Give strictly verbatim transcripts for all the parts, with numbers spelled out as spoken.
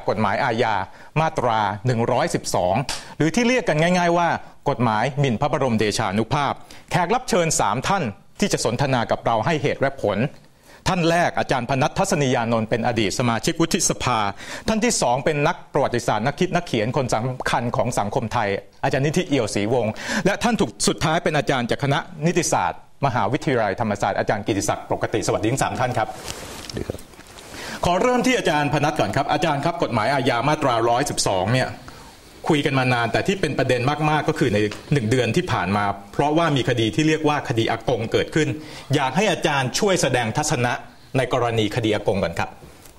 กฎหมายอาญามาตราหนึ่งร้อยสิบสองหรือที่เรียกกันง่ายๆว่ากฎหมายหมิ่นพระบรมเดชานุภาพแขกรับเชิญสามท่านที่จะสนทนากับเราให้เหตุและผลท่านแรกอาจารย์พนัส ทัศนียานนท์เป็นอดีตสมาชิกวุฒิสภาท่านที่สองเป็นนักประวัติศาสตร์นักคิดนักเขียนคนสำคัญของสังคมไทยอาจารย์นิธิเอี่ยวศรีวงศ์และท่านถูกสุดท้ายเป็นอาจารย์จากคณะนิติศาสตร์มหาวิทยาลัยธรรมศาสตร์อาจารย์กิติศักดิ์ปกติสวัสดีทั้งสามท่านครับขอเริ่มที่อาจารย์พนัสก่อนครับอาจารย์ครับกฎหมายอาญามาตราหนึ่งร้อยสิบสองเนี่ยคุยกันมานานแต่ที่เป็นประเด็นมากๆก็คือในหนึ่งเดือนที่ผ่านมาเพราะว่ามีคดีที่เรียกว่าคดีอากงเกิดขึ้นอยากให้อาจารย์ช่วยแสดงทัศนะในกรณีคดีอากงกันครับ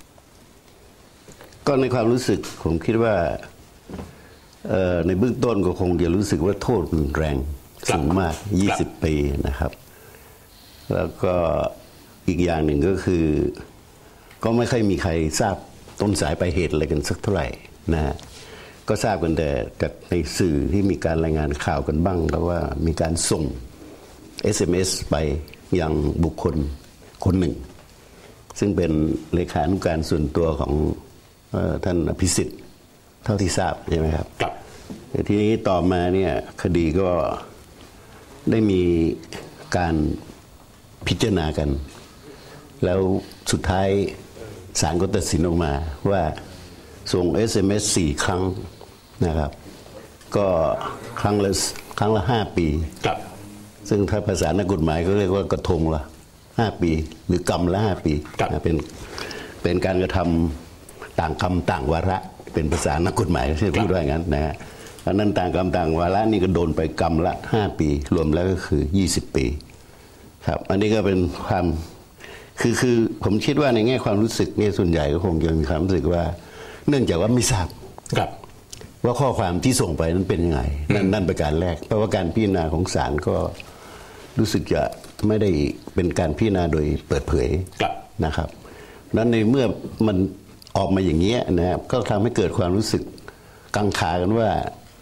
ก็ในความรู้สึกผมคิดว่าในเบื้องต้นก็คงจะรู้สึกว่าโทษรุนแรงสูงมากยี่สิบปีนะครับแล้วก็อีกอย่างหนึ่งก็คือก็ไม่ค่อยมีใครทราบต้นสายปลายเหตุอะไรกันสักเท่าไหร่นะฮะก็ทราบกันแต่จากในสื่อที่มีการรายงานข่าวกันบ้างแล้วว่ามีการส่ง เอส เอ็ม เอส ไปยังบุคคลคนหนึ่งซึ่งเป็นเลขานุการส่วนตัวของท่านอภิสิทธิ์เท่าที่ทราบใช่ไหมครับครับทีนี้ต่อมาเนี่ยคดีก็ได้มีการพิจารณากันแล้วสุดท้ายศาลก็ตัดสินออกมาว่าส่ง เอส เอ็ม เอส สี่ครั้งนะครับก็ครั้งละครั้งละห้าปีครับซึ่งถ้าภาษานักกฎหมายก็เรียกว่ากระทงละห้าปีหรือกรรมละห้าปีเป็นเป็นการกระทำต่างกรรมต่างวาระเป็นภาษานักกฎหมายที่พูดว่าอย่างนั้นนะฮะเพราะนั้นต่างกรรมต่างวาระนี่ก็โดนไปกรรมละห้าปีรวมแล้วก็คือยี่สิบปีครับอันนี้ก็เป็นความคือคือผมคิดว่าในแง่ความรู้สึกเนี่ยส่วนใหญ่ก็คงจะมีความรู้สึกว่าเนื่องจากว่าไม่ทราบว่าข้อความที่ส่งไปนั้นเป็นยังไงนั่นนั่นประการแรกเพราะว่าการพิจารณาของศาลก็รู้สึกจะไม่ได้เป็นการพิจารณาโดยเปิดเผยนะครับนั้นในเมื่อมันออกมาอย่างนี้นะครับก็ทำให้เกิดความรู้สึกกังขากันว่า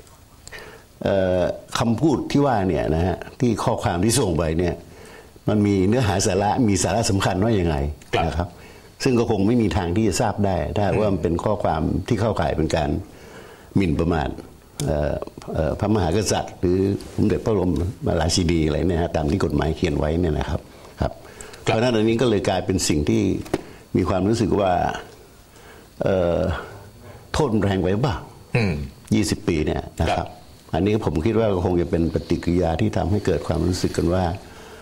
คำพูดที่ว่าเนี่ยนะฮะที่ข้อความที่ส่งไปเนี่ยมันมีเนื้อหาสาระมีสาระสำคัญว่าอย่างไงนะครับซึ่งก็คงไม่มีทางที่จะทราบได้ถ้าว่ามันเป็นข้อความที่เข้าข่ายเป็นการหมิ่นประมาทพระมหากษัตริย์หรือสมเด็จพระบรมราชินีอะไรเนี่ยตามที่กฎหมายเขียนไว้เนี่ยนะครับครับเพราะฉะนั้นอันนี้ก็เลยกลายเป็นสิ่งที่มีความรู้สึกว่าโทษแรงไปบ้างยี่สิบปีเนี่ยนะครับอันนี้ผมคิดว่าคงจะเป็นปฏิกิริยาที่ทำให้เกิดความรู้สึกกันว่า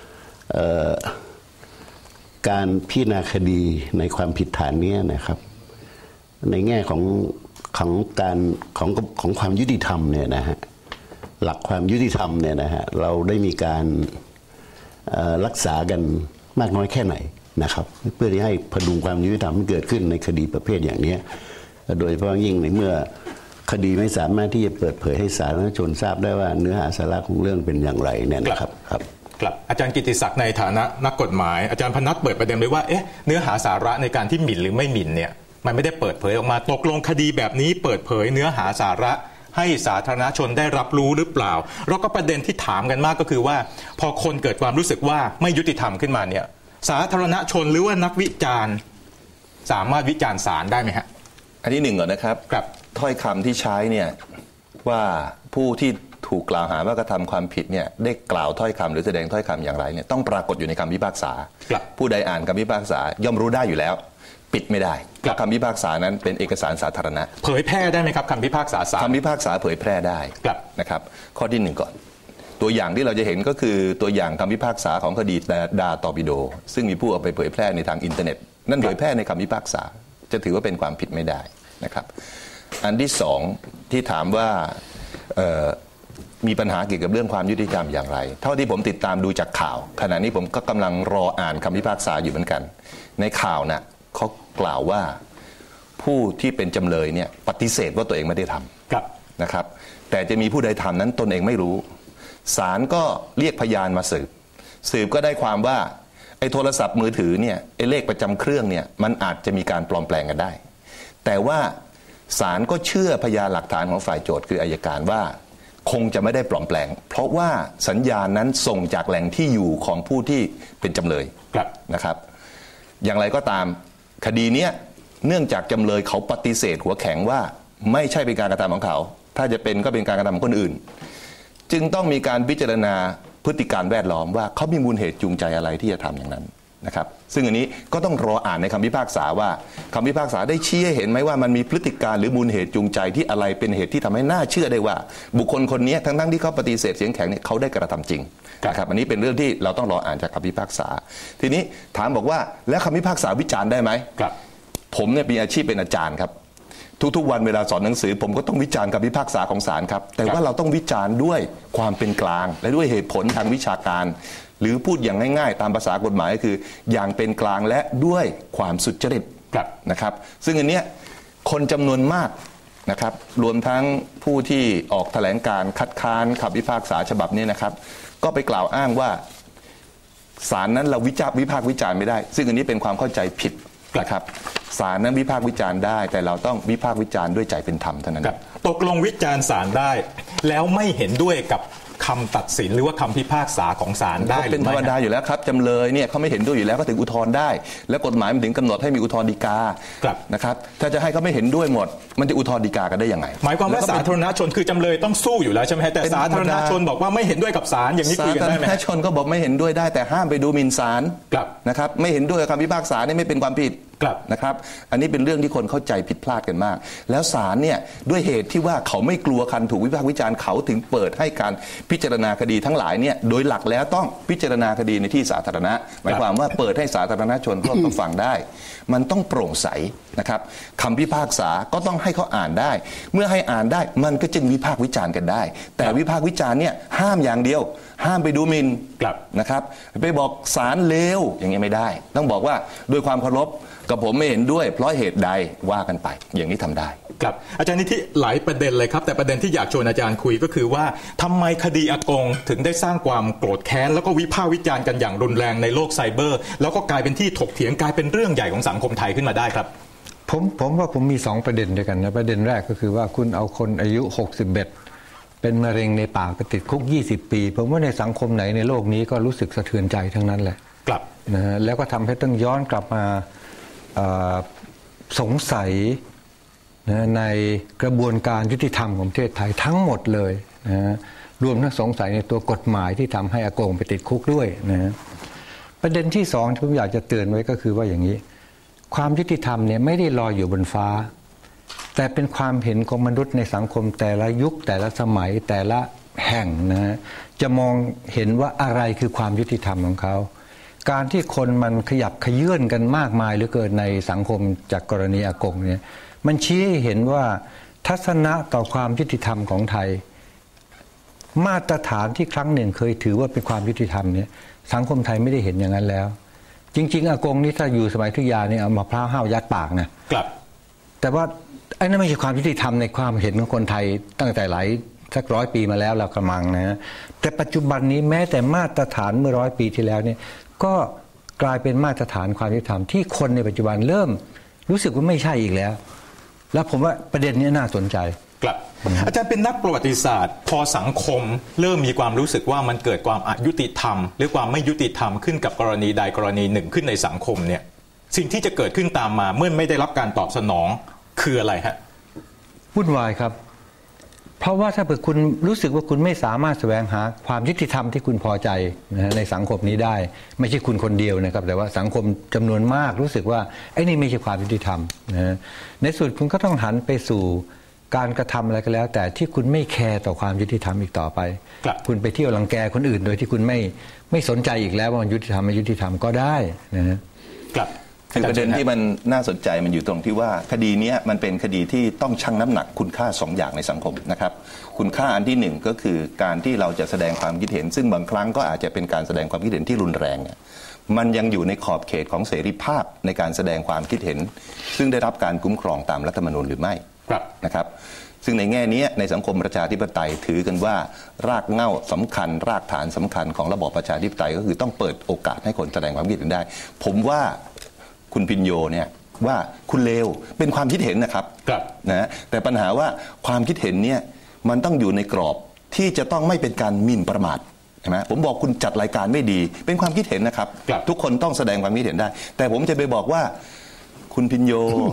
การพิจารณาคดีในความผิดฐานนี้นะครับในแง่ของของการของของความยุติธรรมเนี่ยนะฮะหลักความยุติธรรมเนี่ยนะฮะเราได้มีการรักษากันมากน้อยแค่ไหนนะครับเพื่อที่ให้พดุงความยุติธรรมให้เกิดขึ้นในคดีประเภทอย่างนี้โดยเฉพาะยิ่งในเมื่อคดีไม่สามารถที่จะเปิดเผยให้สาธารณชนทราบได้ว่าเนื้อหาสาระของเรื่องเป็นอย่างไรเนี่ยนะครับครับครับอาจารย์กิติศักดิ์ในฐานะนักกฎหมายอาจารย์พนัสเปิดประเด็นเลยว่าเอ๊ะเนื้อหาสาระในการที่หมิ่นหรือไม่หมิ่นเนี่ยมันไม่ได้เปิดเผยออกมาตกลงคดีแบบนี้เปิดเผยเนื้อหาสาระให้สาธารณชนได้รับรู้หรือเปล่าแล้วก็ประเด็นที่ถามกันมากก็คือว่าพอคนเกิดความรู้สึกว่าไม่ยุติธรรมขึ้นมาเนี่ยสาธารณชนหรือว่านักวิจารณ์สามารถวิจารณ์ศาลได้ไหมฮะอันที่หนึ่งก่อนนะครับครับถ้อยคำที่ใช้เนี่ยว่าผู้ที่ถูกกล่าวหาว่ากระทำความผิดเนี่ยได้กล่าวถ้อยคำหรือแสดงถ้อยคำอย่างไรเนี่ยต้องปรากฏอยู่ในคำพิพากษาผู้ใดอ่านคำพิพากษาย่อมรู้ได้อยู่แล้วปิดไม่ได้เพราะคำพิพากษานั้นเป็นเอกสารสาธารณะเผยแพร่ได้ไหมครับคำพิพากษาศาลคำพิพากษาเผยแพร่ได้นะครับข้อที่หนึ่งก่อนตัวอย่างที่เราจะเห็นก็คือตัวอย่างคำพิพากษาของคดีดาตอร์ปิโดซึ่งมีผู้เอาไปเผยแพร่ในทางอินเทอร์เน็ตนั่นเผยแพร่ในคำพิพากษาจะถือว่าเป็นความผิดไม่ได้นะครับอันที่สองที่ถามว่ามีปัญหาเกี่ยวกับเรื่องความยุติธรรมอย่างไรเท่าที่ผมติดตามดูจากข่าวขณะนี้ผมก็กำลังรออ่านคำพิพากษาอยู่เหมือนกันในข่าวน่ะเขากล่าวว่าผู้ที่เป็นจำเลยเนี่ยปฏิเสธว่าตัวเองไม่ได้ทำนะครับแต่จะมีผู้ใดทำนั้นตนเองไม่รู้ศาลก็เรียกพยานมาสืบสืบก็ได้ความว่าไอ้โทรศัพท์มือถือเนี่ยไอ้เลขประจำเครื่องเนี่ยมันอาจจะมีการปลอมแปลงกันได้แต่ว่าศาลก็เชื่อพยานหลักฐานของฝ่ายโจทก์คืออัยการว่าคงจะไม่ได้ปลอมแปลงเพราะว่าสัญญาณนั้นส่งจากแหล่งที่อยู่ของผู้ที่เป็นจำเลยนะครับอย่างไรก็ตามคดีนี้เนื่องจากจำเลยเขาปฏิเสธหัวแข็งว่าไม่ใช่เป็นการกระทำของเขาถ้าจะเป็นก็เป็นการกระทำของคนอื่นจึงต้องมีการพิจารณาพฤติการแวดล้อมว่าเขามีมูลเหตุจูงใจอะไรที่จะทำอย่างนั้นนะครับซึ่งอันนี้ก็ต้องรออ่านในคำพิพากษาว่าคำพิพากษาได้ชี้ให้เห็นไหมว่ามันมีพฤติการหรือมูลเหตุจูงใจที่อะไรเป็นเหตุที่ทำให้น่าเชื่อได้ว่าบุคคลคนนี้ทั้งๆที่เขาปฏิเสธเสียงแข็งเนี่ยเขาได้กระทำจริงนะครับอันนี้เป็นเรื่องที่เราต้องรออ่านจากคำพิพากษาทีนี้ถามบอกว่าแล้วคำพิพากษาวิจารณ์ได้ไหมครับผมเนี่ยมีอาชีพเป็นอาจารย์ครับทุกๆวันเวลาสอนหนังสือผมก็ต้องวิจารณ์คำพิพากษาของศาลครับแต่ว่าเราต้องวิจารณ์ด้วยความเป็นกลางและด้วยเหตุผลทางวิชาการหรือพูดอย่างง่ายๆตามภาษากฎหมายก็คืออย่างเป็นกลางและด้วยความสุจริตนะครับซึ่งอันเนี้ยคนจำนวนมากนะครับรวมทั้งผู้ที่ออกแถลงการคัดค้านคำพิพากษาฉบับนี้นะครับก็ไปกล่าวอ้างว่าศาลนั้นเราวิจารณ์วิพากษ์วิจารณ์ไม่ได้ซึ่งอันนี้เป็นความเข้าใจผิดนะครับศาลนั้นวิพากษ์วิจารณ์ได้แต่เราต้องวิพากษ์วิจารณ์ด้วยใจเป็นธรรมเท่านั้นตกลงวิจารณ์ศาลได้แล้วไม่เห็นด้วยกับคำตัดสินหรือว่าคำพิพากษาของศาลได้หรือไม่เป็นธรรมดาอยู่แล้วครับจำเลยเนี่ยเขาไม่เห็นด้วยอยู่แล้วก็ถึงอุทธรณ์ได้และกฎหมายมันถึงกำหนดให้มีอุทธรณ์ฎีกานะครับถ้าจะให้เขาไม่เห็นด้วยหมดมันจะอุทธรณ์ฎีกากันได้ยังไงหมายความว่าสาธารณชนคือจำเลยต้องสู้อยู่แล้วใช่ไหมแต่สาธารณชนบอกว่าไม่เห็นด้วยกับศาลอย่างนี้คุยกันได้ไหมสาธารณชนก็บอกไม่เห็นด้วยได้แต่ห้ามไปดูหมิ่นศาลนะครับไม่เห็นด้วยกับคำพิพากษานี่ไม่เป็นความผิดนะครับอันนี้เป็นเรื่องที่คนเข้าใจผิดพลาดกันมากแล้วศาลเนี่ยด้วยเหตุที่ว่าเขาไม่กลัวคันถูกวิพากษ์วิจารณ์เขาถึงเปิดให้การพิจารณาคดีทั้งหลายเนี่ยโดยหลักแล้วต้องพิจารณาคดีในที่สาธารณะหมายความว่าเปิดให้สาธารณชนเข้ามาฟังได้มันต้องโปร่งใสนะครับคำพิพากษาก็ต้องให้เขาอ่านได้เมื่อให้อ่านได้มันก็จึงวิพากษ์วิจารณ์กันได้แต่วิพากษ์วิจารณ์เนี่ยห้ามอย่างเดียวห้ามไปดูหมิ่นนะครับไปบอกศาลเลวอย่างนี้ไม่ได้ต้องบอกว่าด้วยความเคารพกับผมไม่เห็นด้วยเพราะเหตุใดว่ากันไปอย่างนี้ทำได้ครับอาจารย์นิธิหลายประเด็นเลยครับแต่ประเด็นที่อยากชวนอาจารย์คุยก็คือว่าทำไมคดีอากงถึงได้สร้างความโกรธแค้นแล้วก็วิพากษ์วิจารณ์กันอย่างรุนแรงในโลกไซเบอร์แล้วก็กลายเป็นที่ถกเถียงกลายเป็นเรื่องใหญ่ของสังคมไทยขึ้นมาได้ครับผมผมว่าผมมีสองประเด็นด้วยกันนะประเด็นแรกก็คือว่าคุณเอาคนอายุหกสิบเอ็ดเป็นมะเร็งในปากไปติดคุกยี่สิบปีผมว่าในสังคมไหนในโลกนี้ก็รู้สึกสะเทือนใจทั้งนั้นแหละครับนะฮะแล้วก็ทำให้ต้องย้อนกลับมาสงสัยนะในกระบวนการยุติธรรมของประเทศไทยทั้งหมดเลยนะรวมทั้งสงสัยในตัวกฎหมายที่ทำให้อากงไปติดคุกด้วยนะประเด็นที่สองที่ผมอยากจะเตือนไว้ก็คือว่าอย่างนี้ความยุติธรรมเนี่ยไม่ได้ลอยอยู่บนฟ้าแต่เป็นความเห็นของมนุษย์ในสังคมแต่ละยุคแต่ละสมัยแต่ละแห่งนะจะมองเห็นว่าอะไรคือความยุติธรรมของเขาการที่คนมันขยับขยื่นกันมากมายเหลือเกินในสังคมจากกรณีอากงเนี่ยมันชี้ให้เห็นว่าทัศนะต่อความยุติธรรมของไทยมาตรฐานที่ครั้งหนึ่งเคยถือว่าเป็นความยุติธรรมเนี่ยสังคมไทยไม่ได้เห็นอย่างนั้นแล้วจริงๆอากงนี่ถ้าอยู่สมัยทุยาเนี่ยเอามะพร้าวห้าวยัดปากนะครับแต่ว่าไอ้นั่นไม่ใช่ความยุติธรรมในความเห็นของคนไทยตั้งแต่หลายสักร้อยปีมาแล้วเรากำลังนะแต่ปัจจุบันนี้แม้แต่มาตรฐานเมื่อร้อยปีที่แล้วเนี่ยก็กลายเป็นมาตรฐานความยุติธรรมที่คนในปัจจุบันเริ่มรู้สึกว่าไม่ใช่อีกแล้วแล้วผมว่าประเด็นนี้น่าสนใจครับอาจารย์เป็นนักประวัติศาสตร์พอสังคมเริ่มมีความรู้สึกว่ามันเกิดความอยุติธรรมหรือความไม่ยุติธรรมขึ้นกับกรณีใดกรณีหนึ่งขึ้นในสังคมเนี่ยสิ่งที่จะเกิดขึ้นตามมาเมื่อไม่ได้รับการตอบสนองคืออะไรฮะวุ่นวายครับเพราะว่าถ้าเกิดคุณรู้สึกว่าคุณไม่สามารถแสวงหาความยุติธรรมที่คุณพอใจนะในสังคมนี้ได้ไม่ใช่คุณคนเดียวนะครับแต่ว่าสังคมจำนวนมากรู้สึกว่าไอ้นี่ไม่ใช่ความยุติธรรมนะในสุดคุณก็ต้องหันไปสู่การกระทำอะไรก็แล้วแต่ที่คุณไม่แคร์ต่อความยุติธรรมอีกต่อไปคุณไปเที่ยวรังแกคนอื่นโดยที่คุณไม่ไม่สนใจอีกแล้วว่ามันยุติธรรมไม่ยุติธรรมก็ได้นะครับคือประเด็นที่มันน่าสนใจมันอยู่ตรงที่ว่าคดีนี้มันเป็นคดีที่ต้องชั่งน้ำหนักคุณค่าสองอย่างในสังคมนะครับคุณค่าอันที่หนึ่งก็คือการที่เราจะแสดงความคิดเห็นซึ่งบางครั้งก็อาจจะเป็นการแสดงความคิดเห็นที่รุนแรงเนี่ยมันยังอยู่ในขอบเขตของเสรีภาพในการแสดงความคิดเห็นซึ่งได้รับการคุ้มครองตามรัฐธรรมนูญหรือไม่นะครับซึ่งในแง่นี้ในสังคมประชาธิปไตยถือกันว่ารากเหง้าสำคัญรากฐานสำคัญของระบอบประชาธิปไตยก็คือต้องเปิดโอกาสให้คนแสดงความคิดเห็นได้ผมว่าคุณพิญโยเนี่ยว่าคุณเลวเป็นความคิดเห็นนะครับนะแต่ปัญหาว่าความคิดเห็นเนี่ยมันต้องอยู่ในกรอบที่จะต้องไม่เป็นการหมิ่นประมาทใช่ไหมผมบอกคุณจัดรายการไม่ดีเป็นความคิดเห็นนะครับทุกคนต้องแสดงความคิดเห็นได้แต่ผมจะไปบอกว่าคุณพิญโย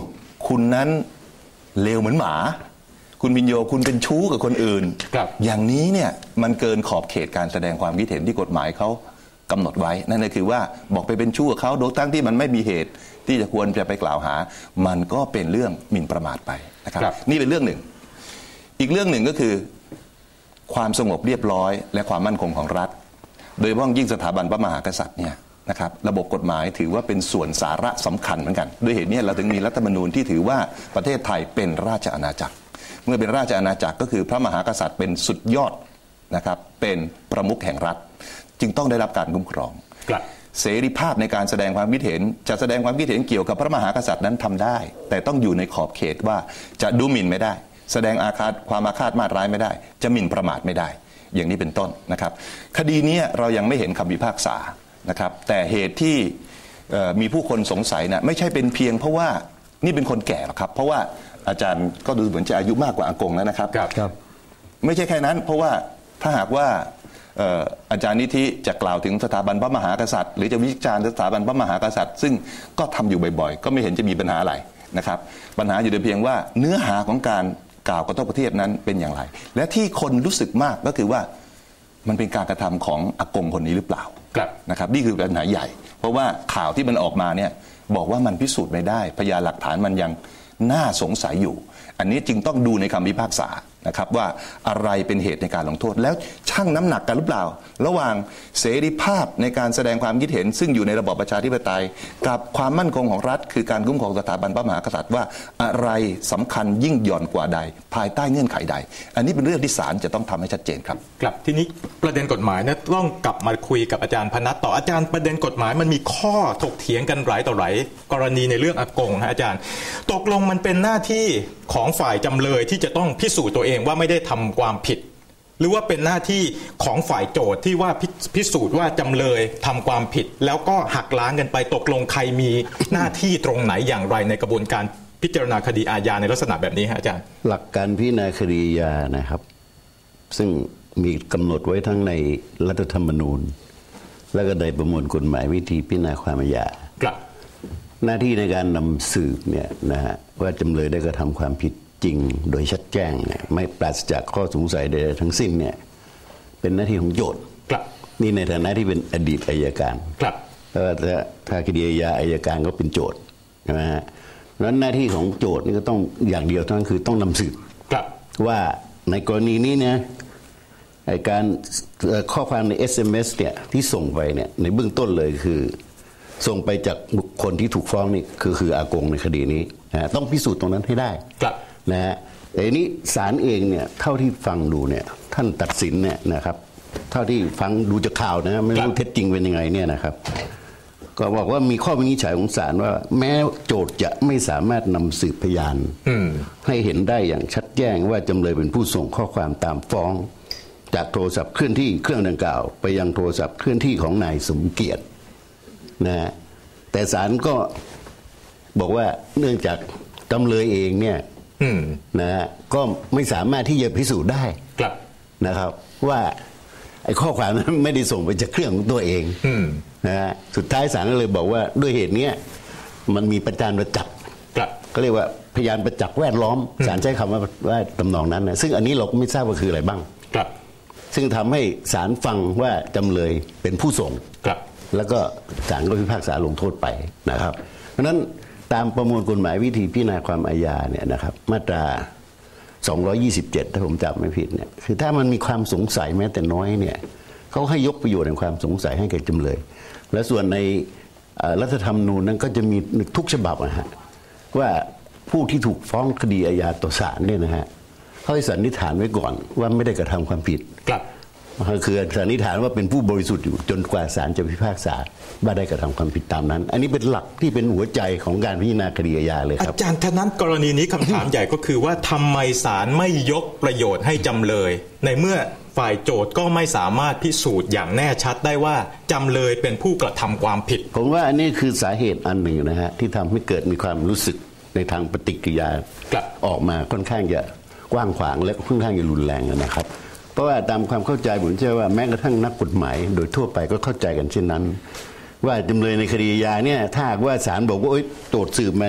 คุณนั้นเลวเหมือนหมาคุณพิญโยคุณเป็นชู้กับคนอื่นอย่างนี้เนี่ยมันเกินขอบเขตการแสดงความคิดเห็นที่กฎหมายเขากำหนดไว้นั่นก็คือว่าบอกไปเป็นชู้กับเขาโดยทั้งที่มันไม่มีเหตุที่จะควรจะไปกล่าวหามันก็เป็นเรื่องหมิ่นประมาทไปนะครับนี่เป็นเรื่องหนึ่งอีกเรื่องหนึ่งก็คือความสงบเรียบร้อยและความมั่นคงของรัฐโดยเฉพาะยิ่งสถาบันพระมหากษัตริย์เนี่ยนะครับระบบกฎหมายถือว่าเป็นส่วนสาระสำคัญเหมือนกันด้วยเหตุนี้เราถึงมีรัฐธรรมนูญที่ถือว่าประเทศไทยเป็นราชอาณาจักรเมื่อเป็นราชอาณาจักรก็คือพระมหากษัตริย์เป็นสุดยอดนะครับเป็นประมุขแห่งรัฐจึงต้องได้รับการคุ้มครองเสรีภาพในการแสดงความคิดเห็นจะแสดงความคิดเห็นเกี่ยวกับพระมหากษัตริย์นั้นทำได้แต่ต้องอยู่ในขอบเขตว่าจะดูหมิ่นไม่ได้แสดงอาฆาตความอาฆาตมาตร้ายไม่ได้จะหมิ่นประมาทไม่ได้อย่างนี้เป็นต้นนะครับคดีนี้เรายังไม่เห็นคำพิพากษานะครับแต่เหตุที่มีผู้คนสงสัยนะไม่ใช่เป็นเพียงเพราะว่านี่เป็นคนแก่หรอกครับเพราะว่าอาจารย์ก็ดูเหมือนจะอายุมากกว่าอากงแล้วนะครับครับไม่ใช่แค่นั้นเพราะว่าถ้าหากว่าอาจารย์นิธิจะกล่าวถึงสถาบันพระมหากษัตริย์หรือจะวิจารณ์สถาบันพระมหากษัตริย์ซึ่งก็ทำอยู่บ่อยๆก็ไม่เห็นจะมีปัญหาอะไรนะครับปัญหาอยู่แต่เพียงว่าเนื้อหาของการกล่าวกระทบประเทศนั้นเป็นอย่างไรและที่คนรู้สึกมากก็คือว่ามันเป็นการกระทำของอากงคนนี้หรือเปล่านะครับนี่คือปัญหาใหญ่เพราะว่าข่าวที่มันออกมาเนี่ยบอกว่ามันพิสูจน์ไม่ได้พยานหลักฐานมันยังน่าสงสัยอยู่อันนี้จึงต้องดูในคำพิพากษานะครับว่าอะไรเป็นเหตุในการลงโทษแล้วชั่งน้ำหนักกันหรือเปล่าระหว่างเสรีภาพในการแสดงความคิดเห็นซึ่งอยู่ในระบอบประชาธิปไตยกับความมั่นคงของรัฐคือการคุ้มครองสถาบันพระมหากษัตริย์ว่าอะไรสำคัญยิ่งหย่อนกว่าใดภายใต้เงื่อนไขใดอันนี้เป็นเรื่องที่ศาลจะต้องทำให้ชัดเจนครับครับทีนี้ประเด็นกฎหมายเนี่ยต้องกลับมาคุยกับอาจารย์พนัสต่ออาจารย์ประเด็นกฎหมายมันมีข้อถกเถียงกันหลายต่อหลายกรณีในเรื่องอากงฮะอาจารย์ตกลงมันเป็นหน้าที่ของฝ่ายจำเลยที่จะต้องพิสูจน์ตัวเองว่าไม่ได้ทำความผิดหรือว่าเป็นหน้าที่ของฝ่ายโจทย์ที่ว่าพิสูจน์ว่าจำเลยทำความผิดแล้วก็หักล้างกันไปตกลงใครมีหน้าที่ตรงไหนอย่างไรในกระบวนการพิจารณาคดีอาญาในลักษณะแบบนี้ฮะอาจารย์หลักการพิจารณาคดีอาญานะครับซึ่งมีกำหนดไว้ทั้งในรัฐธรรมนูญและก็ในประมวลกฎหมายวิธีพิจารณาความอาญาหน้าที่ในการนำสืบเนี่ยนะฮะว่าจำเลยได้กระทำความผิดจริงโดยชัดแจ้งเนี่ยไม่ปราศจากข้อสงสัยใดทั้งสิ้นเนี่ยเป็นหน้าที่ของโจทก์นี่ในฐานะที่เป็นอดีตอัยการแล้วถ้าถ้าคดีอาญาอัยการก็เป็นโจทก์ใช่ไหมฮะนั้นหน้าที่ของโจทก์นี่ก็ต้องอย่างเดียวเท่านั้นคือต้องนำสืบว่าในกรณีนี้เนี่ยการข้อความใน เอส เอ็ม เอส เนี่ยที่ส่งไปเนี่ยในเบื้องต้นเลยคือส่งไปจากบุคคลที่ถูกฟ้องนี่คือคืออากงในคดีนี้นะต้องพิสูจน์ตรงนั้นให้ได้นะฮะแต่นี้ศาลเองเนี่ยเท่าที่ฟังดูเนี่ยท่านตัดสินเนี่ยนะครับเท่าที่ฟังดูจากข่าวนะไม่รู้เท็จจริงเป็นยังไงเนี่ยนะครับก็บอกว่ามีข้อวินิจฉัยของศาลว่าแม้โจทก์จะไม่สามารถนำสืบพยานให้เห็นได้อย่างชัดแจ้งว่าจำเลยเป็นผู้ส่งข้อความตามฟ้องจากโทรศัพท์เคลื่อนที่เครื่องดังกล่าวไปยังโทรศัพท์เคลื่อนที่ของนายสมเกียรตินะแต่ศาลก็บอกว่าเนื่องจากจำเลยเองเนี่ยนะฮะก็ไม่สามารถที่จะพิสูจน์ได้นะครับว่าไอ้ข้อความนั้นไม่ได้ส่งไปจากเครื่องของตัวเองนะฮะสุดท้ายศาลก็เลยบอกว่าด้วยเหตุนี้มันมีประจานประจักษ์ก็เรียกว่าพยานประจักษ์แวดล้อมศาลใช้คำว่าว่าตำนองนั้นนะซึ่งอันนี้เราก็ไม่ทราบว่าคืออะไรบ้างซึ่งทำให้ศาลฟังว่าจำเลยเป็นผู้ส่งแล้วก็ศาลก็พิพากษาลงโทษไปนะครับเพราะฉะนั้นตามประมวลกฎหมายวิธีพิจารณาความอาญาเนี่ยนะครับมาตราสองร้อยยี่สิบเจ็ดถ้าผมจำไม่ผิดเนี่ยคือถ้ามันมีความสงสัยแม้แต่น้อยเนี่ยเขาให้ยกประโยชน์แห่งความสงสัยให้แก่จำเลยและส่วนในรัฐธรรมนูญนั้นก็จะมีทุกฉบับนะฮะว่าผู้ที่ถูกฟ้องคดีอาญาต่อศาลเนี่ยนะฮะเขาให้สันนิษฐานไว้ก่อนว่าไม่ได้กระทำความผิดคือสันนิษฐานว่าเป็นผู้บริสุทธิ์อยู่จนกว่าศาลจะพิพากษาว่าได้กระทำความผิดตามนั้นอันนี้เป็นหลักที่เป็นหัวใจของการพิจารณาคดีอาญาเลยครับอาจารย์ท่านั้นกรณีนี้คำถามใหญ่ก็คือว่าทำไมศาลไม่ยกประโยชน์ให้จำเลยในเมื่อฝ่ายโจทก์ก็ไม่สามารถพิสูจน์อย่างแน่ชัดได้ว่าจำเลยเป็นผู้กระทำความผิดผมว่าอันนี้คือสาเหตุอันหนึ่งนะฮะที่ทำให้เกิดมีความรู้สึกในทางปฏิกิริยาออกมาค่อนข้างจะกว้างขวางและค่อนข้างจะรุนแรงนะครับเพราะว่าตามความเข้าใจผมเชื่อว่าแม้กระทั่งนักกฎหมายโดยทั่วไปก็เข้าใจกันเช่นนั้นว่าจำเลยในคดีอาญาเนี่ยถ้าหากว่าศาลบอกว่าโจทก์สืบมาเนี่ย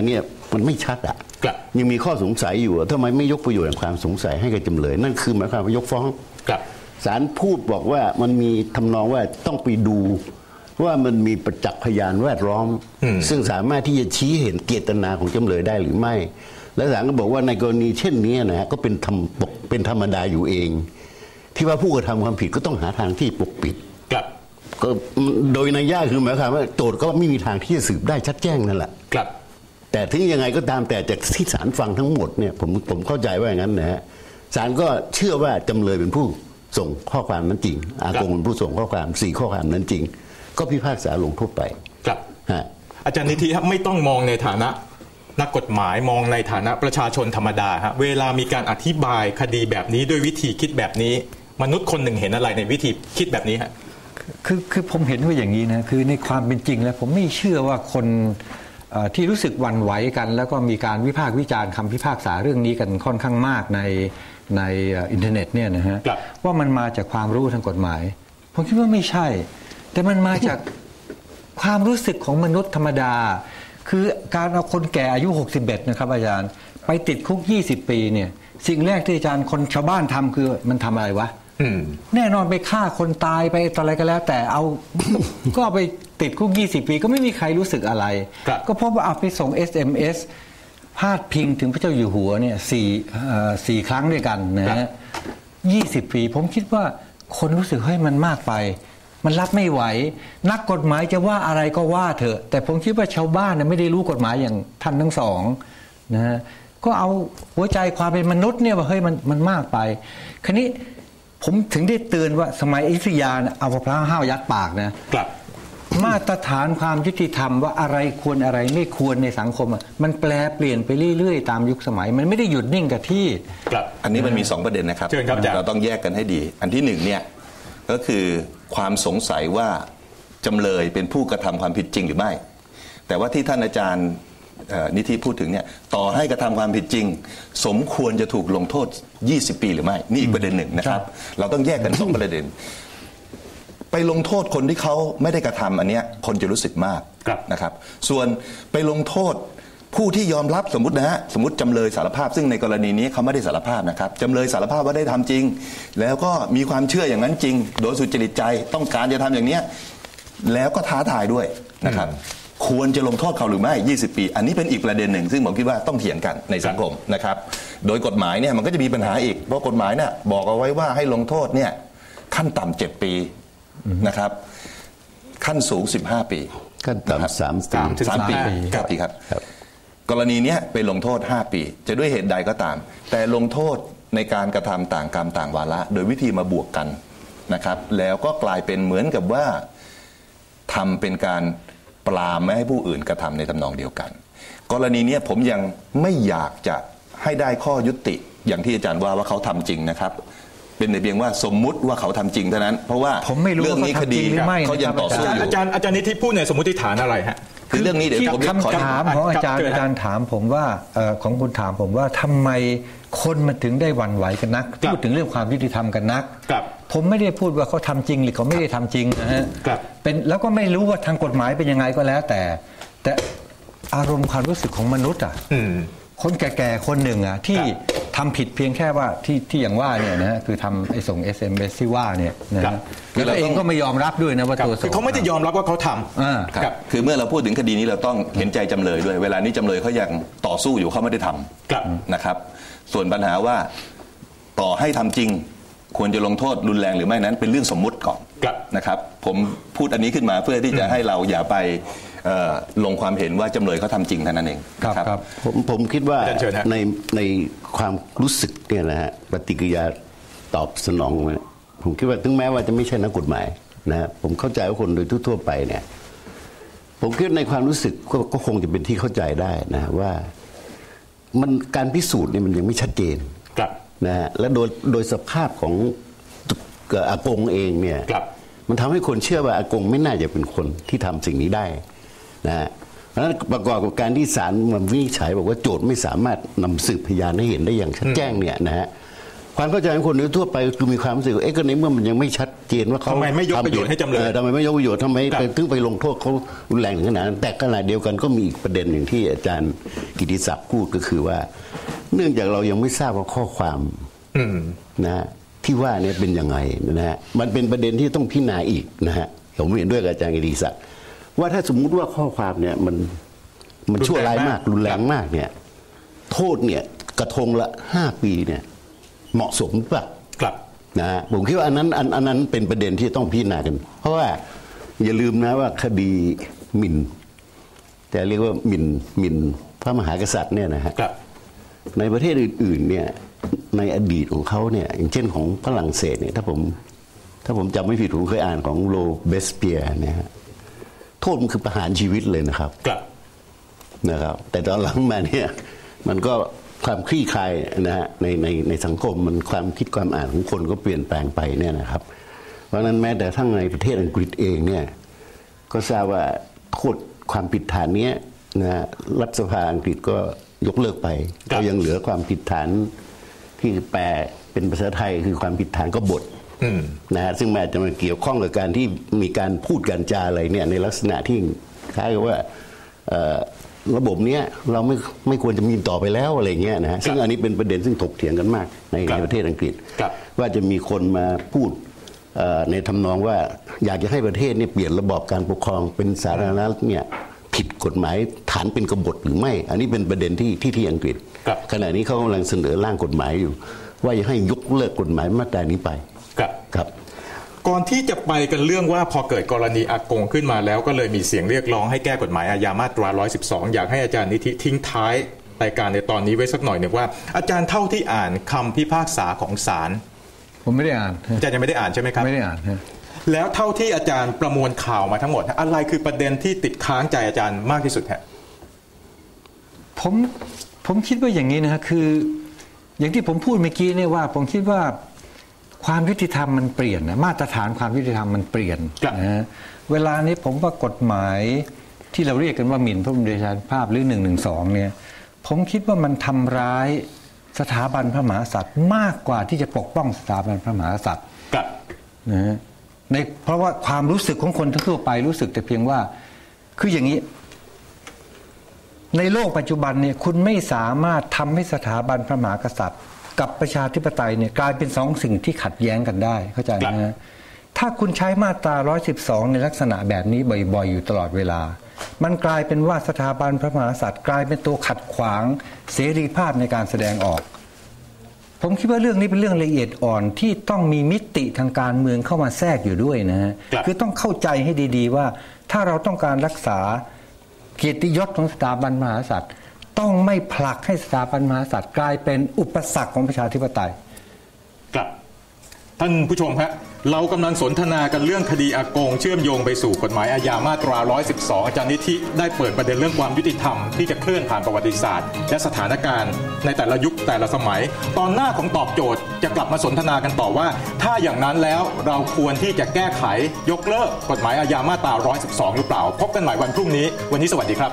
มันไม่ชัดอ่ะครับยังมีข้อสงสัยอยู่ทำไมไม่ยกประโยชน์แห่งความสงสัยให้กับจำเลย นั่นคือหมายความว่ายกฟ้องครับศาลพูดบอกว่ามันมีทำนองว่าต้องไปดูว่ามันมีประจักษ์พยานแวดล้อม ซึ่งสามารถที่จะชี้เห็นเจตนาของจำเลยได้หรือไม่ และศาลก็บอกว่าในกรณีเช่นนี้นะฮะก็เป็นธรรมเป็นธรรมดาอยู่เอง ที่ว่าผู้กระทำความผิดก็ต้องหาทางที่ปกปิดครับก็โดยนัยยะคือหมายความว่าโจทย์ก็ไม่มีทางที่จะสืบได้ชัดแจ้งนั่นแหละครับแต่ถึงยังไงก็ตามแต่จากที่ศาลฟังทั้งหมดเนี่ยผมผมเข้าใจว่าอย่างนั้นนะฮะศาลก็เชื่อว่าจำเลยเป็นผู้ส่งข้อความนั้นจริงอากงเป็นผู้ส่งข้อความสี่ข้อความนั้นจริง ก็พิพากษาลงโทษไปครับฮะอาจารย์นิธิครับไม่ต้องมองในฐานะนักกฎหมายมองในฐานะประชาชนธรรมดาฮะเวลามีการอธิบายคดีแบบนี้ด้วยวิธีคิดแบบนี้ มนุษย์คนหนึ่งเห็นอะไรในวิธีคิดแบบนี้ฮะคือคือผมเห็นว่าอย่างนี้นะคือในความเป็นจริงแล้วผมไม่เชื่อว่าคนเอ่อที่รู้สึกหวั่นไหวกัน แล้วก็มีการวิพากษ์วิจารณ์คำพิพากษาเรื่องนี้กันค่อนข้างมากในในเอ่ออินเทอร์เน็ตเนี่ยนะฮะครับว่ามันมาจากความรู้ทางกฎหมาย ผมคิดว่าไม่ใช่ แต่มันมาจากความรู้สึกของมนุษย์ธรรมดา คือการเอาคนแก่อายุหกสิบเอ็ดนะครับอาจารย์ไปติดคุกยี่สิบปีเนี่ยสิ่งแรกที่อาจารย์คนชาวบ้านทำคือมันทำอะไรวะอืมแน่นอนไปฆ่าคนตายไปอะไรก็แล้ว แต่เอา ก็ไปติดคุกยี่สิบปีก็ไม่มีใครรู้สึกอะไรครับก็เพราะว่าเอาไปส่ง เอส เอ็ม เอส พาดพิงถึงพระเจ้าอยู่หัวเนี่ยสี่เอ่อสี่ครั้งด้วยกันนะฮะยี่สิบปีผมคิดว่าคนรู้สึกเฮ้ยมันมากไป มันรับไม่ไหว นักกฎหมายจะว่าอะไรก็ว่าเถอะ แต่ผมคิดว่าชาวบ้านเนี่ยไม่ได้รู้กฎหมายอย่างท่านทั้งสองนะฮะก็เอาหัวใจความเป็นมนุษย์เนี่ยว่าเฮ้ยมันมันมากไปคราวนี้ผมถึงได้เตือนว่าสมัยอยุธยาเนี่ยเอาพระห้าวยัดปากนะครับ มาตรฐานความยุติธรรมว่าอะไรควรอะไรไม่ควรในสังคมอะมันแปลเปลี่ยนไปเรื่อยๆตามยุคสมัย มันไม่ได้หยุดนิ่งกับที่ครับอันนี้มันมีสองประเด็นนะครับเชิญครับอาจารย์เราต้องแยกกันให้ดี อันที่หนึ่งเนี่ยก็คือความสงสัยว่าจำเลยเป็นผู้กระทำความผิดจริงหรือไม่ แต่ว่าที่ท่านอาจารย์เอ่อนิธิพูดถึงเนี่ยต่อให้กระทำความผิดจริง สมควรจะถูกลงโทษยี่สิบปีหรือไม่นี่อีกประเด็นหนึ่งนะครับ เราต้องแยกกันสองประเด็น ไปลงโทษคนที่เขาไม่ได้กระทำอันเนี้ยคนจะรู้สึกมากครับนะครับ ส่วนไปลงโทษผู้ที่ยอมรับสมมตินะฮะสมมติจำเลยสารภาพซึ่งในกรณีนี้เขาไม่ได้สารภาพนะครับจำเลยสารภาพว่าได้ทำจริง แล้วก็มีความเชื่ออย่างนั้นจริง โดยสุจริตใจต้องการจะทำอย่างเนี้ยแล้วก็ท้าทายด้วยนะครับ ควรจะลงโทษเขาหรือไม่ยี่สิบปี อันนี้เป็นอีกประเด็นหนึ่งซึ่งผมคิดว่าต้องเถียงกันในสังคมนะครับ โดยกฎหมายเนี่ยมันก็จะมีปัญหาอีกเพราะกฎหมายเนี่ยบอกเอาไว้ว่าให้ลงโทษเนี่ยขั้นต่ำเจ็ดปีนะครับ ขั้นสูงสิบห้าปีขั้นต่ำสามปีสามถึงสามปีปีครับพี่ครับครับกรณีเนี้ยไปลงโทษห้าปี จะด้วยเหตุใดก็ตาม แต่ลงโทษในการกระทำต่างกรรมต่างวาระโดยวิธีมาบวกกันนะครับ แล้วก็กลายเป็นเหมือนกับว่าทำเป็นการปรามไม่ให้ผู้อื่นกระทำในทำนองเดียวกัน กรณีเนี้ยผมยังไม่อยากจะให้ได้ข้อยุติอย่างที่อาจารย์ว่าว่าเขาทำจริงนะครับ เป็นแต่เพียงว่าสมมุติว่าเขาทำจริงเท่านั้น เพราะว่าผมไม่รู้เรื่องนี้คดีว่าเขาทำจริงหรือไม่เขายังต่อสู้อยู่อาจารย์อาจารย์นิธิพูดในสมมติฐานอะไรฮะคือเรื่องนี้เดี๋ยวที่ผมจะขอคำถามของอาจารย์เชิญครับอาจารย์ถามผมว่าเอ่อของคุณถามผมว่าทำไมคนมันถึงได้หวั่นไหวกันนักครับพูดถึงเรื่องความยุติธรรมกันนักครับผมไม่ได้พูดว่าเขาทำจริงหรือเขาไม่ได้ทำจริงนะฮะครับเป็นแล้วก็ไม่รู้ว่าทางกฎหมายเป็นยังไงก็แล้ว แต่ แต่อารมณ์ความรู้สึกของมนุษย์อ่ะอืมคนแก่ๆคนหนึ่งอ่ะที่ครับทำผิดเพียงแค่ว่าที่ที่อย่างว่าเนี่ยนะฮะคือทำไอ้ส่ง เอส เอ็ม เอส ที่ว่าเนี่ยนะครัฮะบแล้วตัวเองก็ไม่ยอมรับด้วยนะว่าครับตัวส่คืงอเขาไม่ได้ยอมรับว่าเขาทอ่าำครับคือเมื่อเราพูดถึงคดีนี้เราต้องเห็นใจจำเลยด้วย เวลานี้จำเลยเขายังต่อสู้อยู่เขาไม่ได้ทำครับนะครับ ส่วนปัญหาว่าต่อให้ทำจริง ควรจะลงโทษรุนแรงหรือไม่นั้นเป็นเรื่องสมมุติก่อนครับนะครับ ผมพูดอันนี้ขึ้นมาเพื่อที่จะให้เราอย่าไปเอ่อลงความเห็นว่าจำเลยเขาทำจริงเท่านั้นเองครับนะครับครับผมผมคิดว่าอาจารย์เชิญฮะในในความรู้สึกเนี่ยนะฮะปฏิกิริยาตอบสนองเนี่ยผมคิดว่าถึงแม้ว่าจะไม่ใช่นักกฎหมายนะฮะผมเข้าใจว่าคนโดยทั่วๆไปเนี่ยผมคิดในความรู้สึกก็ก็คงจะเป็นที่เข้าใจได้นะว่ามันการพิสูจน์เนี่ยมันยังไม่ชัดเจนครับนะฮะและโดยโดยสภาพของเอ่ออากงเองเนี่ยครับมันทำให้คนเชื่อว่าอากงไม่น่าจะเป็นคนที่ทำสิ่งนี้ได้นะฮะเพราะฉะนั้นประกอบกับการที่ศาลมันวินิจฉัยบอกว่าโจทย์ไม่สามารถนำสืบพยานให้เห็นได้อย่างชัดแจ้งเนี่ยนะฮะความเข้าใจของคนทั่วไปคือมีความรู้สึกว่าเอ๊ะก็ในเมื่อมันยังไม่ชัดเจนว่าเขาทำไมไม่ยกประโยชน์ให้จำเลยทำไมไม่ยกประโยชน์ทำไมครับไปถึงไปลงโทษเขารุนแรงถึงขนาดนั้นแต่ขณะเดียวกันก็มีอีกประเด็นหนึ่งที่อาจารย์กิติศักดิ์พูดก็คือว่า เนื่องจากเรายังไม่ทราบว่าข้อความอืมนะฮะที่ว่าเนี่ยเป็นยังไงนะฮะมันเป็นประเด็นที่ต้องพิจารณาอีกนะฮะผมเห็นด้วยกับอาจารย์กิติศักดิ์ว่าถ้าสมมุติว่าข้อความเนี่ยมันมันชั่วร้ายมากรุนแรงมากเนี่ยโทษเนี่ยกระทงละห้าปีเนี่ยเหมาะสมหรือเปล่าครับนะฮะผมคิดว่าอันนั้นอันอันนั้นเป็นประเด็นที่ต้องพิจารณากัน เพราะว่าอย่าลืมนะว่าคดีหมิ่นแต่เรียกว่าหมิ่นหมิ่นพระมหากษัตริย์เนี่ยนะฮะครับในประเทศอื่นๆเนี่ยในอดีตของเขาเนี่ยอย่างเช่นของฝรั่งเศสเนี่ยถ้าผมถ้าผมจำไม่ผิดผมเคยอ่านของโรเบสเปียร์เนี่ยฮะโทษมันคือประหารชีวิตเลยนะครับครับนะครับแต่ตอนหลังมาเนี่ยมันก็ความคลี่คลายนะฮะในในในสังคมมันความคิดความอ่านของคนก็เปลี่ยนแปลงไปเนี่ยนะครับเพราะฉะนั้นแม้แต่ทั้งในประเทศอังกฤษเองเนี่ยก็ทราบว่าโทษความผิดฐานเนี้ยนะรัฐสภาอังกฤษก็ยกเลิกไปก็ยังเหลือความผิดฐานที่แปลเป็นภาษาไทยคือความผิดฐานกบฏนะฮะซึ่งแม้จะมาเกี่ยวข้องกับการที่มีการพูดการจาอะไรเนี่ยในลักษณะที่คล้ายกับว่าระบบเนี้ยเราไม่ไม่ควรจะมีต่อไปแล้วอะไรเงี้ยนะฮะซึ่งอันนี้เป็นประเด็นซึ่งถกเถียงกันมากในในประเทศอังกฤษว่าจะมีคนมาพูดในทำนองว่าอยากจะให้ประเทศเนี่ยเปลี่ยนระบอบการปกครองเป็นสาธารณรัฐเนี่ยผิดกฎหมายฐานเป็นกบฏหรือไม่อันนี้เป็นประเด็นที่ที่ที่อังกฤษขณะนี้เขากำลังเสนอร่างกฎหมายอยู่ว่าจะให้ยกเลิกกฎหมายมาตรานี้ไปครับครับก่อนที่จะไปกันเรื่องว่าพอเกิดกรณีอากงขึ้นมาแล้วก็เลยมีเสียงเรียกร้องให้แก้กฎหมายอาญามาตราหนึ่งร้อยสิบสองอยากให้อาจารย์นิธิทิ้งท้ายรายการในตอนนี้ไว้สักหน่อยหนึ่งว่าอาจารย์เท่าที่อ่านคำพิพากษาของศาลผมไม่ได้อ่านอาจารย์ยังไม่ได้อ่านใช่ไหมครับไม่ได้อ่านแล้วเท่าที่อาจารย์ประมวลข่าวมาทั้งหมดอะไรคือประเด็นที่ติดค้างใจอาจารย์มากที่สุดฮะผมผมคิดว่าอย่างนี้นะครับคืออย่างที่ผมพูดเมื่อกี้เนี่ยว่าผมคิดว่าความยุติธรรมมันเปลี่ยนนะมาตรฐานความยุติธรรมมันเปลี่ยนนะเวลานี้ผมว่ากฎหมายที่เราเรียกกันว่าหมิ่นพระบรมเดชานุภาพหรือหนึ่งหนึ่งสองเนี่ยผมคิดว่ามันทำร้ายสถาบันพระมหากษัตริย์มากกว่าที่จะปกป้องสถาบันพระมหากษัตริย์นะในเพราะว่าความรู้สึกของคนทั่วไปรู้สึกแต่เพียงว่าคืออย่างนี้ในโลกปัจจุบันเนี่ยคุณไม่สามารถทำให้สถาบันพระมหากษัตริย์กับประชาธิปไตยเนี่ยกลายเป็นสองสิ่งที่ขัดแย้งกันได้เข้าใจไหมฮะถ้าคุณใช้มาตราหนึ่งร้อยสิบสองในลักษณะแบบนี้บ่อยๆอยู่ตลอดเวลามันกลายเป็นว่าสถาบันพระมหากษัตริย์กลายเป็นตัวขัดขวางเสรีภาพในการแสดงออกผมคิดว่าเรื่องนี้เป็นเรื่องละเอียดอ่อนที่ต้องมีมิติทางการเมืองเข้ามาแทรกอยู่ด้วยนะฮะคือต้องเข้าใจให้ดีๆว่าถ้าเราต้องการรักษาเกียรติยศของสถาบันมหากษัตริย์ต้องไม่ผลักให้สถาบันมหากษัตริย์กลายเป็นอุปสรรคของประชาธิปไตยครับท่านผู้ชมครับเรากำลังสนทนากันเรื่องคดีอากงเชื่อมโยงไปสู่กฎหมายอาญามาตราหนึ่งร้อยสิบสองอาจารย์นิธิได้เปิดประเด็นเรื่องความยุติธรรมที่จะเคลื่อนผ่านประวัติศาสตร์และสถานการณ์ในแต่ละยุคแต่ละสมัยตอนหน้าของตอบโจทย์จะกลับมาสนทนากันต่อว่าถ้าอย่างนั้นแล้วเราควรที่จะแก้ไขยกเลิกกฎหมายอาญามาตราหนึ่งร้อยสิบสองหรือเปล่าพบกันใหม่วันพรุ่งนี้วันนี้สวัสดีครับ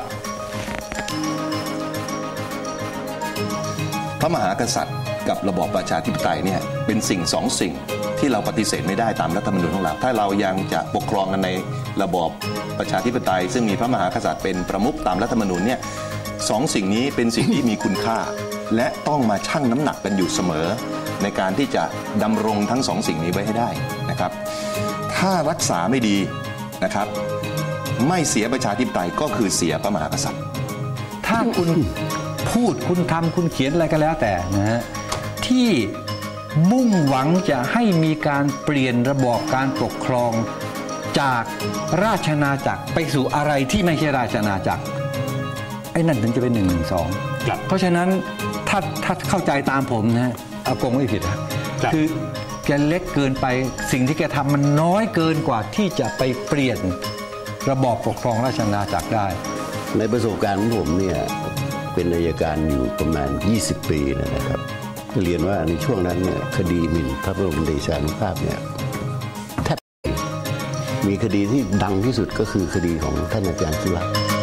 พระมหากษัตริย์กับระบอบประชาธิปไตยเนี่ยเป็นสิ่งสองสิ่งที่เราปฏิเสธไม่ได้ตามรัฐธรรมนูญของเราถ้าเรายังจะปกครองกันในระบอบประชาธิปไตยซึ่งมีพระมหากษัตริย์เป็นประมุขตามรัฐธรรมนูญเนี่ยสองสิ่งนี้เป็นสิ่งที่มีคุณค่าและต้องมาชั่งน้ำหนักกันอยู่เสมอในการที่จะดำรงทั้งสองสิ่งนี้ไว้ให้ได้นะครับถ้ารักษาไม่ดีนะครับไม่เสียประชาธิปไตยก็คือเสียพระมหากษัตริย์ถ้าคุณพูดคุณทำคุณเขียนอะไรก็แล้วแต่นะฮะที่มุ่งหวังจะให้มีการเปลี่ยนระบอบการปกครองจากราชอาณาจักรไปสู่อะไรที่ไม่ใช่ราชอาณาจักรไอ้นั่นถึงจะเป็นหนึ่งหนึ่งสองเพราะฉะนั้นถ้าถ้าเข้าใจตามผมนะอากงไม่ผิดนะคือแกเล็กเกินไปสิ่งที่แกทำมันน้อยเกินกว่าที่จะไปเปลี่ยนระบอบปกครองราชอาณาจักรได้ในประสบการณ์ของผมเนี่ยเป็นอัยการอยู่ประมาณยี่สิบปีนะครับเรียนว่าในช่วงนั้นเนี่ยคดีหมิ่นพระบรมเดชานุภาพเนี่ยแทบมีคดีที่ดังที่สุดก็คือคดีของท่านอาจารย์สุรัตน์